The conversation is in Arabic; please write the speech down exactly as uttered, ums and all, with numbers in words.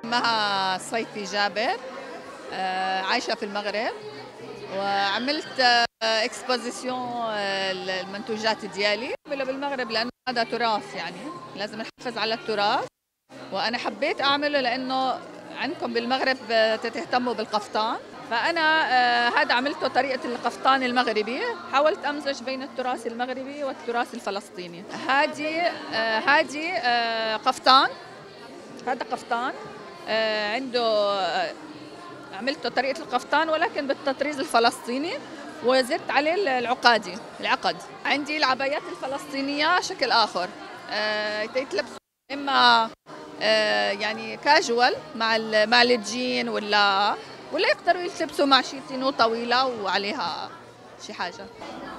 اسمها صيفي جابر، عايشة في المغرب، وعملت اكسبوزيسيون المنتوجات ديالي بالمغرب لأنه هذا تراث، يعني لازم نحافظ على التراث. وأنا حبيت أعمله لأنه عندكم بالمغرب تهتموا بالقفطان، فأنا هذا عملته طريقة القفطان المغربي، حاولت أمزج بين التراث المغربي والتراث الفلسطيني. هذه هذه قفطان، هذا قفطان عنده، عملته طريقة القفطان ولكن بالتطريز الفلسطيني، وزدت عليه العقادي العقد. عندي العبايات الفلسطينية شكل آخر، يتلبسوا إما يعني كاجوال مع مع الجين، ولا ولا يقدروا يلبسوا مع شي تينو طويلة وعليها شي حاجة.